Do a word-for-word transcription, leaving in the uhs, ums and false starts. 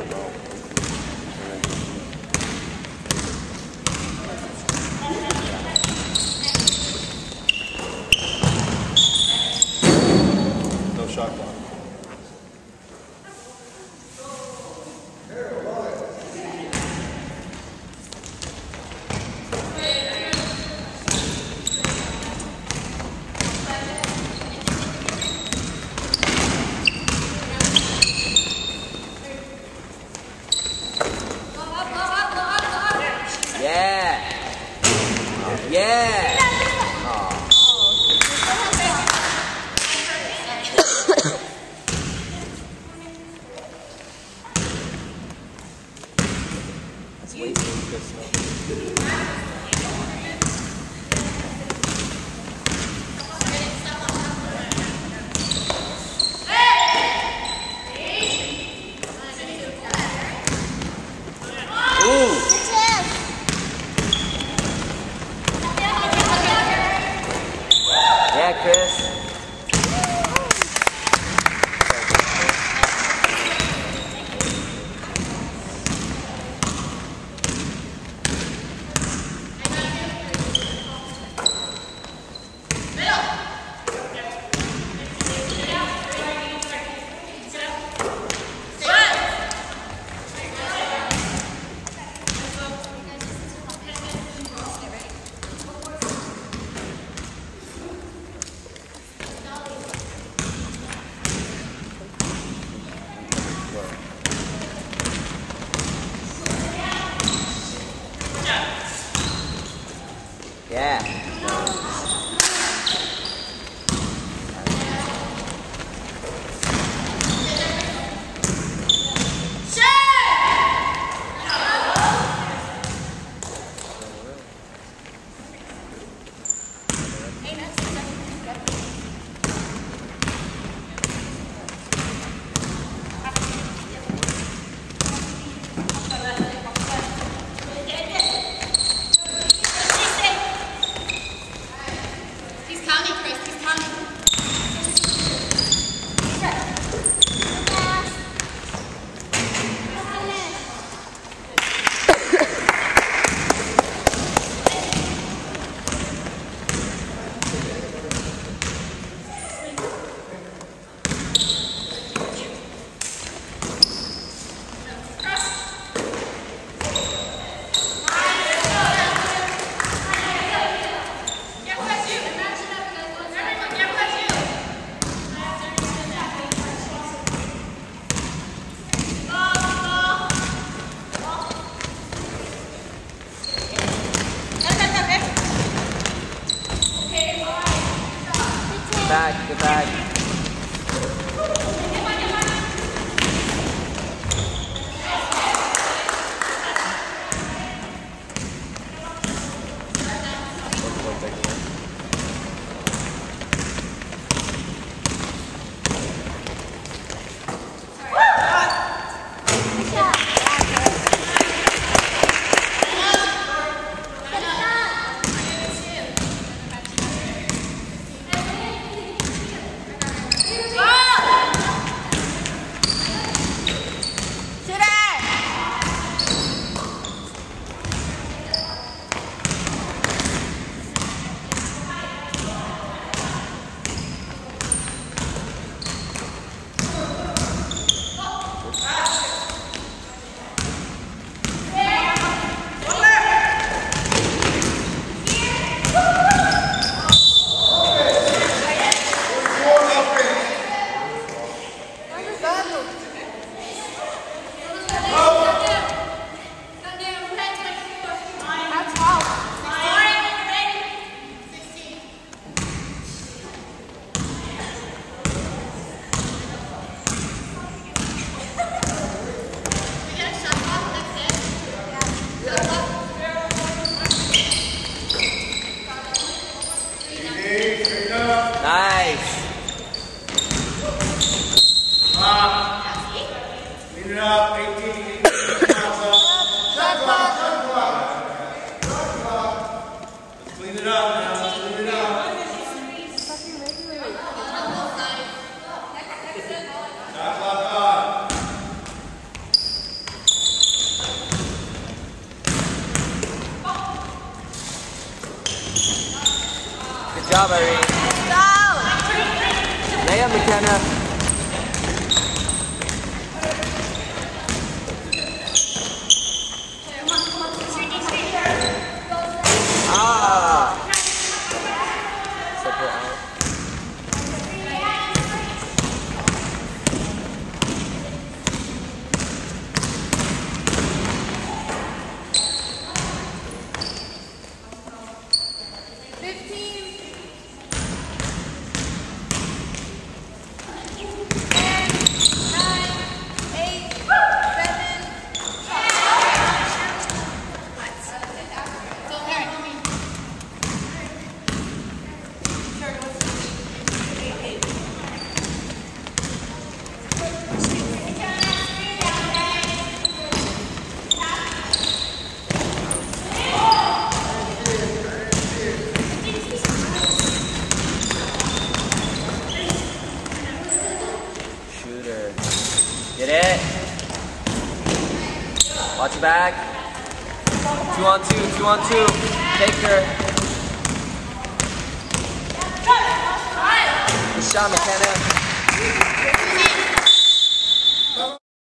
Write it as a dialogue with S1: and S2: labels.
S1: No shot clock.
S2: Yeah. Yeah. That's way too good stuff. Yeah, Chris. Yeah. Back, get back. Nice.
S3: Clean it up, eighteen. Shot clock, shot clock. Shot clock. Let's clean it up now. Let's clean it up. Shot clock on.
S2: job, Irene.
S1: Go!
S2: Lay up, McKenna. Ah! Separate out.
S1: fifteen.
S2: Shooter. Get it. Watch your back. Two on two, two on two. Take her. Good shot, McKenna.